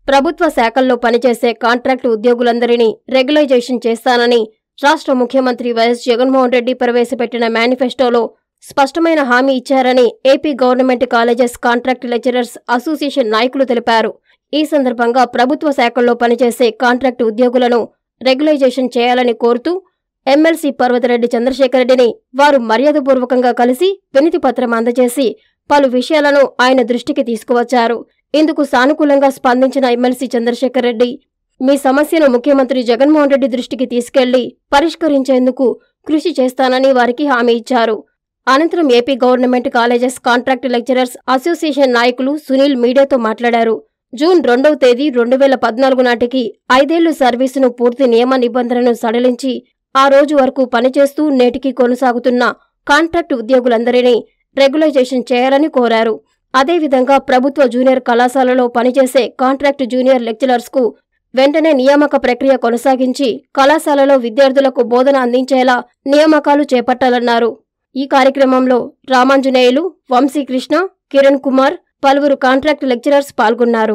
ప్రభుత్వ శాఖల్లో పనిచేసే కాంట్రాక్టు ఉద్యోగులందరినీ రెగ్యులైజేషన్ చేస్తానని రాష్ట్ర ముఖ్యమంత్రి వైఎస్ జగన్మోహన్ రెడ్డి ప్రవేశపెట్టిన మేనిఫెస్టోలో స్పష్టమైన హామీ ఇచ్చారని AP government colleges contract lecturers association నాయకులు తెలిపారు. ఈ సందర్భంగా ప్రభుత్వ శాఖల్లో పనిచేసే కాంట్రాక్టు ఉద్యోగులను రెగ్యులైజేషన్ చేయాలని కోరుతూ ఎమ్మెల్సీ పర్వతరెడ్డి చంద్రశేఖర్ రెడ్డిని వారు మర్యాదపూర్వకంగా కలిసి వినతిపత్రం అందజేసి పలు విషయాలను ఆయన దృష్టికి తీసుకువచ్చారు. ఇందుకు సానుకూలంగా స్పందించిన ఎమ్మెల్సీ చంద్రశేఖర్ రెడ్డి మీ సమస్యను ముఖ్యమంత్రి జగన్మోహన్ రెడ్డి దృష్టికి తీసుకెళ్లి పరిష్కరించేందుకు కృషి చేస్తానని వారికి హామీ ఇచ్చారు. అనంతరం AP government colleges contract lecturers association నాయకులు సునీల్ మీడియాతో మాట్లాడారు. జూన్ 2వ తేదీ 2014 నాటికి 5 ఏళ్లు సర్వీసును పూర్తి నియమ నిబంధనలను సడలించి ఆ రోజు వరకు పనిచేస్తూ నేటికి కొనసాగుతున్న కాంట్రాక్టు ఉద్యోగులందరినీ రెగ్యులైజేషన్ చేయాలని కోరారు. అదేవిధంగా ప్రభుత్వ జూనియర్ కళాశాలలో పనిచేసే కాంట్రాక్టు జూనియర్ లెక్చరర్స్కు వెంటనే నియామక ప్రక్రియ కొనసాగించి కళాశాలలో విద్యార్థులకు బోధన అందించేలా నియామకాలు చేపట్టాలన్నారు. ఈ కార్యక్రమంలో రామాంజనేయులు, వంశీకృష్ణ, కిరణ్ కుమార్, పలువురు కాంట్రాక్ట్ లెక్చరర్స్ పాల్గొన్నారు.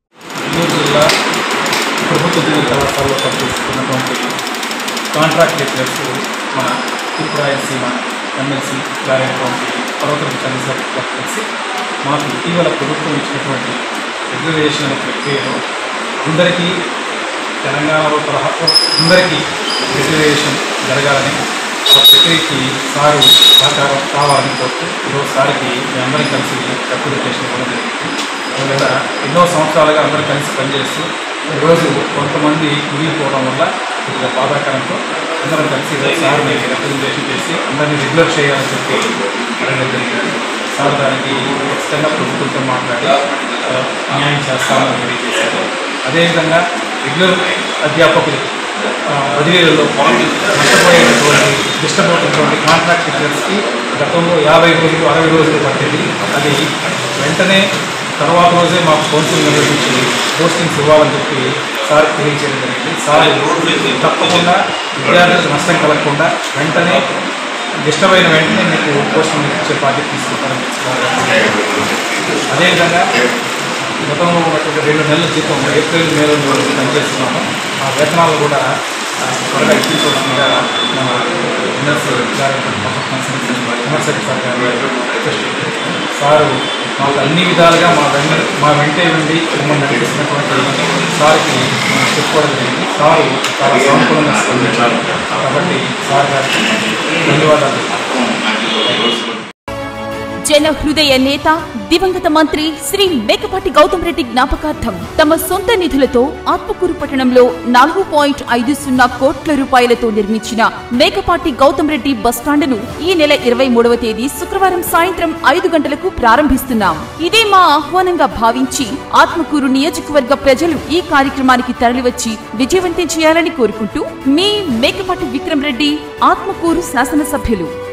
కాంట్రాక్ట్ లెక్చరర్స్ మన త్రిపురాయసీమ ఎమ్మెల్సీ గారైనటువంటి పర్వతరెడ్డి చంద్రశేఖర్ కలిసి మాకు ఇటీవల ప్రభుత్వం ఇచ్చినటువంటి రెగ్యులైజేషన్ ప్రక్రియలో అందరికీ తెలంగాణలో అందరికీ రెగ్యులైజేషన్ జరగాలని ఆ ప్రక్రియకి సారు సహకారం కావాలని కోరుతూ ఈరోజు సారికి మీ అందరం కలిసి రిప్రజెంటేషన్ ఇవ్వడం జరిగింది. అందువల్ల ఎన్నో సంవత్సరాలుగా అందరూ కలిసి పనిచేస్తూ ఈరోజు కొంతమంది మిగిలిపోవడం వల్ల కొద్దిగా బాధాకరంతో అందరం కలిసి సార్ని రిప్రజెంటేషన్ చేసి అందరినీ రెగ్యులర్ చేయాలని చెప్పి అడగడం జరిగింది. సార్ దానికి ఖచ్చితంగా ప్రభుత్వంతో మాట్లాడి న్యాయం చేస్తామని తెలియజేశారు. అదేవిధంగా రెగ్యులర్ అధ్యాపకులు బదిలీలలో నష్టపోయేటువంటి డిస్టర్బ్ అవుతున్నటువంటి కాంట్రాక్ట్ టీచర్స్కి గతంలో 50 రోజులు 60 రోజులు పట్టింది. అది వెంటనే తర్వాత రోజే మాకు కౌన్సిల్ నిర్వహించి పోస్టింగ్స్ ఇవ్వాలని చెప్పి సార్ తెలియజేయడం జరిగింది. సార్ తప్పకుండా విద్యార్థులకు నష్టం కలగకుండా వెంటనే డిస్టర్బ్ అయిన వెంటనే మీకు పోస్టింగ్ ఇచ్చే బాధ్యత తీసుకుంటారని అదేవిధంగా గతంలో ఉన్నటువంటి 2 నెలల జీతం ఏప్రిల్ మేలో పనిచేస్తున్నాము. ఆ వేతనాలు కూడా త్వరగా ఇప్పించవలసిందిగా మన ఎన్ఎస్సీ గారి సార్ గారు సారు మాకు అన్ని విధాలుగా మా వెంటే ఉండి మమ్మల్ని నడిపిస్తున్నటువంటి సార్కి మనం చెప్పుకోవడం జరిగింది. సారు చాలా సానుకూలంగా స్పందించారు. కాబట్టి సార్ గారికి ధన్యవాదాలు. జన హృదయ నేత దివంగత మంత్రి శ్రీ మేకపాటి గౌతమ్ రెడ్డి జ్ఞాపకార్థం తమ సొంత నిధులతో ఆత్మకూరు పట్టణంలో 4.50 కోట్ల రూపాయలతో నిర్మించిన మేకపాటి గౌతమ్ రెడ్డి బస్టాండును ఈ నెల 23వ తేదీ శుక్రవారం సాయంత్రం 5 గంటలకు ప్రారంభిస్తున్నాం. ఇదే మా ఆహ్వానంగా భావించి ఆత్మకూరు నియోజకవర్గ ప్రజలు ఈ కార్యక్రమానికి తరలివచ్చి విజయవంతం చేయాలని కోరుకుంటూ మీ మేకపాటి విక్రమ్ రెడ్డి, ఆత్మకూరు శాసనసభ్యులు.